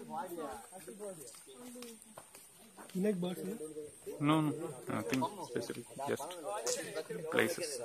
Like birds? No, no, nothing specific. Just places.